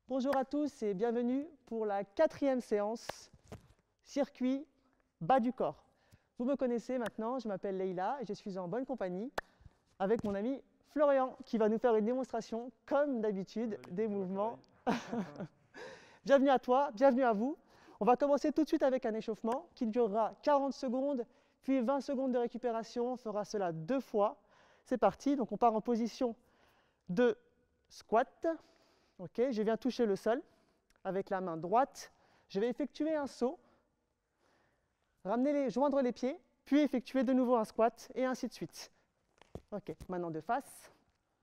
Bonjour à tous et bienvenue pour la 4e séance circuit bas du corps. Vous me connaissez maintenant, je m'appelle Leïla et je suis en bonne compagnie avec mon ami Florian qui va nous faire une démonstration, comme d'habitude, des mouvements. Bienvenue à toi, bienvenue à vous. On va commencer tout de suite avec un échauffement qui durera 40 secondes, puis 20 secondes de récupération. On fera cela 2 fois. C'est parti, donc on part en position de squat. Ok, je viens toucher le sol avec la main droite. Je vais effectuer un saut, joindre les pieds, puis effectuer de nouveau un squat et ainsi de suite. Ok, maintenant de face.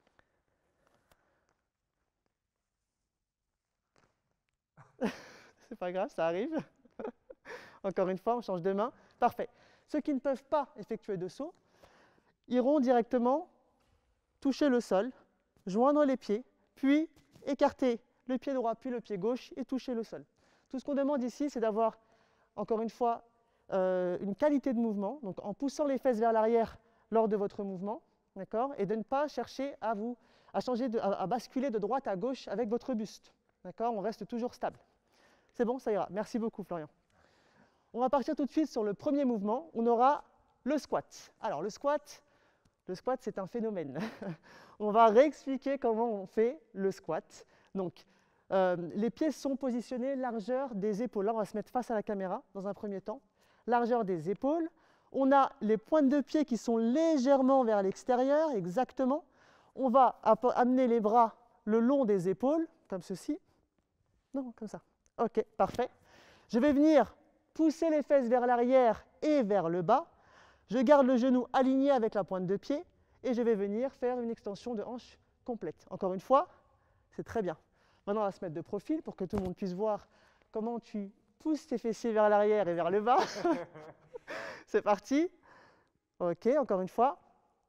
C'est pas grave, ça arrive. Encore une fois, on change de main. Parfait. Ceux qui ne peuvent pas effectuer de saut iront directement toucher le sol, joindre les pieds, puis écarter le pied droit puis le pied gauche et toucher le sol. Tout ce qu'on demande ici, c'est d'avoir, encore une fois, une qualité de mouvement, donc en poussant les fesses vers l'arrière lors de votre mouvement, d'accord, et de ne pas chercher à basculer de droite à gauche avec votre buste. D'accord, on reste toujours stable. C'est bon, ça ira. Merci beaucoup, Florian. On va partir tout de suite sur le premier mouvement. On aura le squat. Alors, le squat, c'est un phénomène. On va réexpliquer comment on fait le squat. Donc, les pieds sont positionnés largeur des épaules. Là, on va se mettre face à la caméra dans un premier temps. Largeur des épaules. On a les pointes de pied qui sont légèrement vers l'extérieur, exactement. On va amener les bras le long des épaules, comme ceci. Non, comme ça. Ok, parfait. Je vais venir pousser les fesses vers l'arrière et vers le bas. Je garde le genou aligné avec la pointe de pied et je vais venir faire une extension de hanche complète. Encore une fois, c'est très bien. Maintenant, on va se mettre de profil pour que tout le monde puisse voir comment tu pousses tes fessiers vers l'arrière et vers le bas. C'est parti. Ok, encore une fois.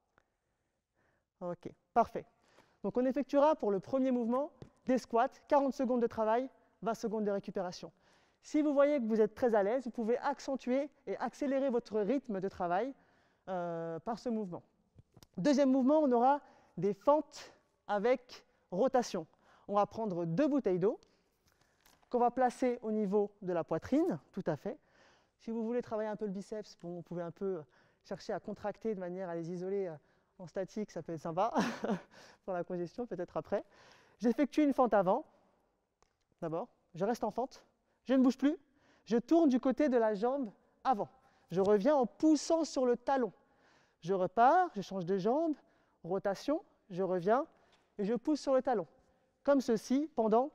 Ok, parfait. Donc, on effectuera pour le premier mouvement des squats, 40 secondes de travail, 20 secondes de récupération. Si vous voyez que vous êtes très à l'aise, vous pouvez accentuer et accélérer votre rythme de travail par ce mouvement. Deuxième mouvement, on aura des fentes avec rotation. On va prendre 2 bouteilles d'eau qu'on va placer au niveau de la poitrine, tout à fait. Si vous voulez travailler un peu le biceps, bon, vous pouvez un peu chercher à contracter de manière à les isoler en statique, ça peut être sympa pour la congestion, peut-être après. J'effectue une fente avant, d'abord, je reste en fente. Je ne bouge plus, je tourne du côté de la jambe avant. Je reviens en poussant sur le talon. Je repars, je change de jambe, rotation, je reviens et je pousse sur le talon. Comme ceci pendant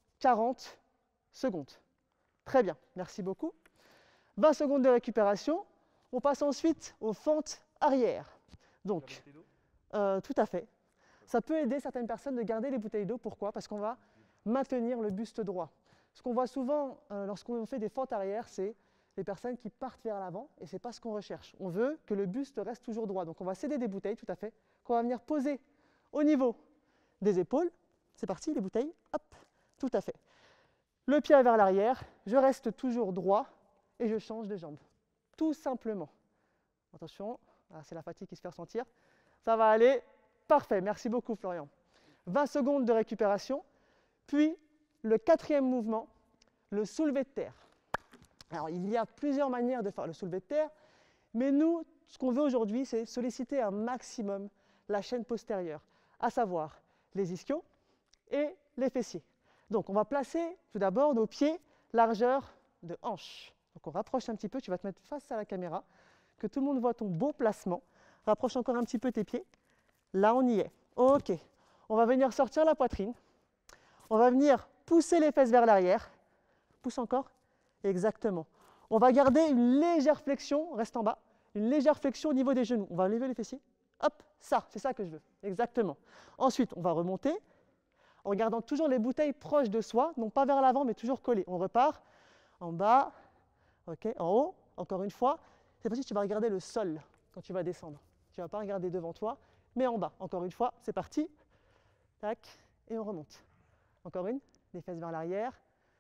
40 secondes. Très bien, merci beaucoup. 20 secondes de récupération. On passe ensuite aux fentes arrière. Donc, tout à fait. Ça peut aider certaines personnes de garder les bouteilles d'eau. Pourquoi? Parce qu'on va maintenir le buste droit. Ce qu'on voit souvent lorsqu'on fait des fentes arrière, c'est les personnes qui partent vers l'avant et ce n'est pas ce qu'on recherche. On veut que le buste reste toujours droit. Donc on va céder des bouteilles, tout à fait, qu'on va venir poser au niveau des épaules. C'est parti, les bouteilles, hop, tout à fait. Le pied vers l'arrière, je reste toujours droit et je change de jambe. Tout simplement. Attention, c'est la fatigue qui se fait ressentir. Ça va aller, parfait, merci beaucoup Florian. 20 secondes de récupération, puis le 4e mouvement, le soulevé de terre. Alors, il y a plusieurs manières de faire le soulevé de terre, mais nous, ce qu'on veut aujourd'hui, c'est solliciter un maximum la chaîne postérieure, à savoir les ischios et les fessiers. Donc, on va placer tout d'abord nos pieds largeur de hanche. Donc, on rapproche un petit peu, tu vas te mettre face à la caméra, que tout le monde voit ton beau placement. Rapproche encore un petit peu tes pieds. Là, on y est. Ok. On va venir sortir la poitrine. On va venir pousser les fesses vers l'arrière. Pousse encore. Exactement. On va garder une légère flexion, reste en bas, une légère flexion au niveau des genoux. On va lever les fessiers. Hop, ça, c'est ça que je veux. Exactement. Ensuite, on va remonter en gardant toujours les bouteilles proches de soi, non pas vers l'avant, mais toujours collées. On repart en bas, ok, en haut, encore une fois. Cette fois-ci, tu vas regarder le sol quand tu vas descendre. Tu ne vas pas regarder devant toi, mais en bas. Encore une fois, c'est parti. Tac, et on remonte. Encore une, les fesses vers l'arrière.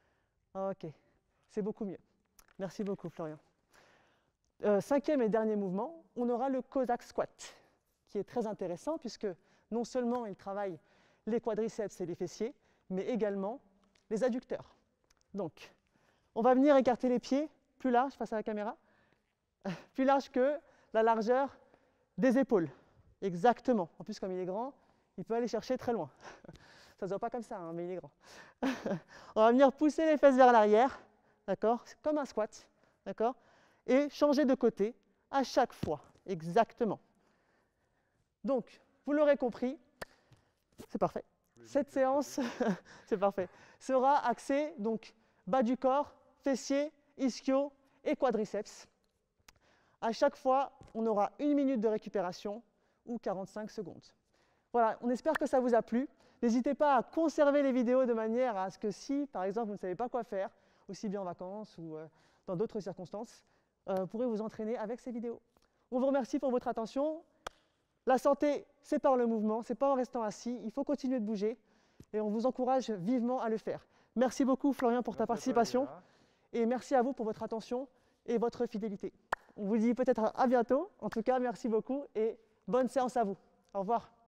Ok, c'est beaucoup mieux. Merci beaucoup, Florian. 5e et dernier mouvement, on aura le Cossack Squat, qui est très intéressant puisque non seulement il travaille les quadriceps et les fessiers, mais également les adducteurs. Donc, on va venir écarter les pieds plus larges face à la caméra, plus large que la largeur des épaules. Exactement. En plus, comme il est grand, il peut aller chercher très loin. Ça ne se voit pas comme ça, hein, mais il est grand. On va venir pousser les fesses vers l'arrière, d'accord? C'est comme un squat, d'accord? Et changer de côté à chaque fois, exactement. Donc, vous l'aurez compris, c'est parfait. Cette séance, c'est parfait, sera axée donc bas du corps, fessiers, ischio et quadriceps. À chaque fois, on aura 1 minute de récupération ou 45 secondes. Voilà, on espère que ça vous a plu. N'hésitez pas à conserver les vidéos de manière à ce que si, par exemple, vous ne savez pas quoi faire, aussi bien en vacances ou dans d'autres circonstances, vous pourrez vous entraîner avec ces vidéos. On vous remercie pour votre attention. La santé, c'est par le mouvement, c'est pas en restant assis. Il faut continuer de bouger et on vous encourage vivement à le faire. Merci beaucoup, Florian, pour ta participation. Et merci à vous pour votre attention et votre fidélité. On vous dit peut-être à bientôt. En tout cas, merci beaucoup et bonne séance à vous. Au revoir.